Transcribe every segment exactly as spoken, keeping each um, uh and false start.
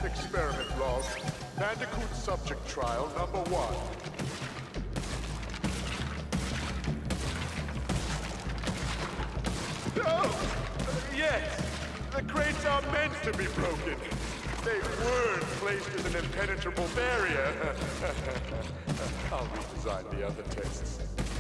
Experiment log. Bandicoot subject trial number one. Oh! Yes! The crates are meant to be broken. They weren't placed as an impenetrable barrier. I'll redesign the other tests.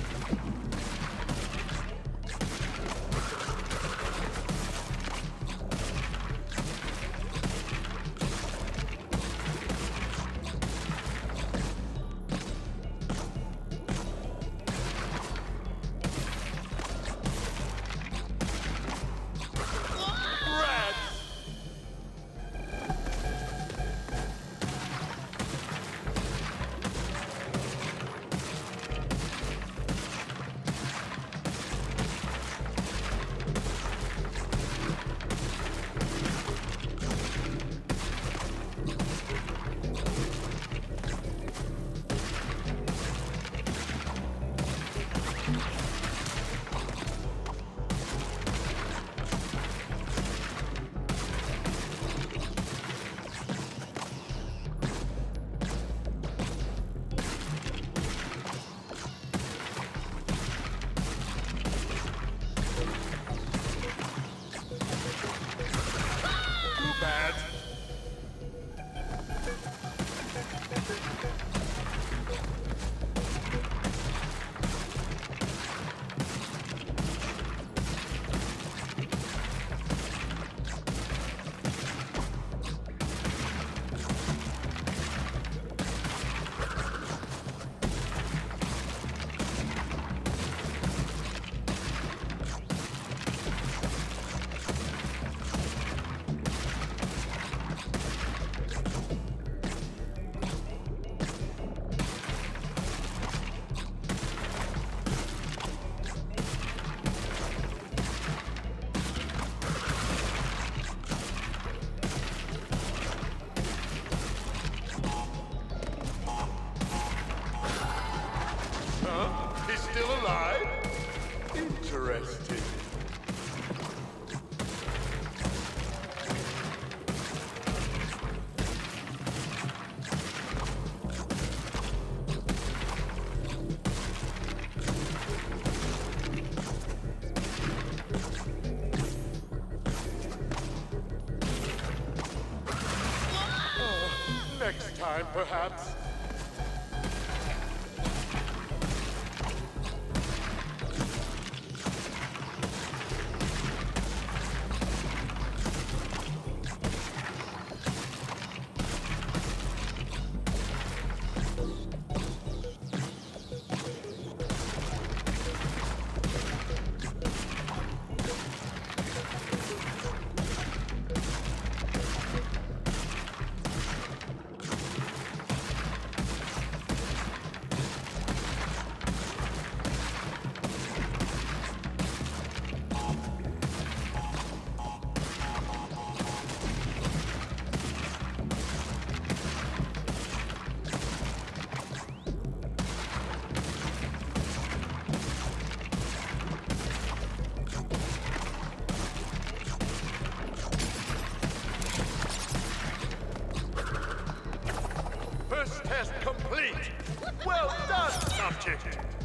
He's still alive? Interesting. Oh, next time, perhaps. Test complete! Well done, subject!